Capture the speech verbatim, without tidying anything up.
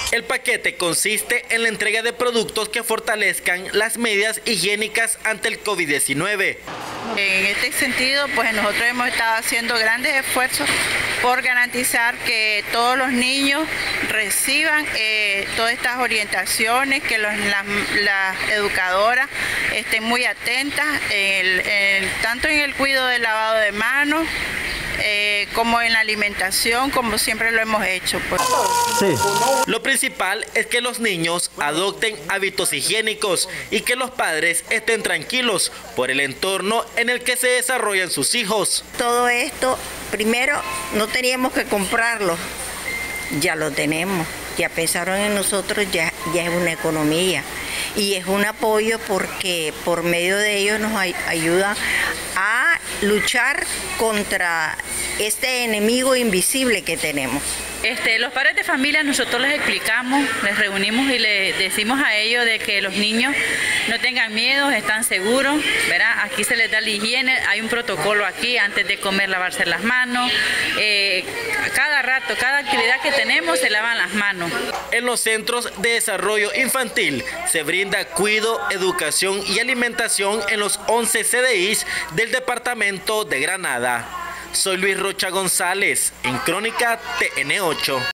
El paquete consiste en la entrega de productos que fortalezcan las medidas higiénicas ante el COVID diecinueve. En este sentido, pues nosotros hemos estado haciendo grandes esfuerzos por garantizar que todos los niños reciban eh, todas estas orientaciones, que los, las, las educadoras estén muy atentas, el, el, tanto en el cuidado del lavado de manos, Eh, como en la alimentación, como siempre lo hemos hecho. Pues. Sí. Lo principal es que los niños adopten hábitos higiénicos y que los padres estén tranquilos por el entorno en el que se desarrollan sus hijos. Todo esto, primero, no teníamos que comprarlo, ya lo tenemos. Ya pensaron en nosotros, ya, ya es una economía y es un apoyo porque por medio de ellos nos ay- ayudan a luchar contra este enemigo invisible que tenemos. Este, los padres de familia nosotros les explicamos, les reunimos y les decimos a ellos de que los niños no tengan miedo, están seguros, ¿verdad? Aquí se les da la higiene, hay un protocolo aquí, antes de comer lavarse las manos, eh, cada rato, cada actividad que tenemos se lavan las manos. En los centros de desarrollo infantil se brinda cuidado, educación y alimentación en los once C D Is del departamento de Granada. Soy Luis Rocha González, en Crónica T N ocho.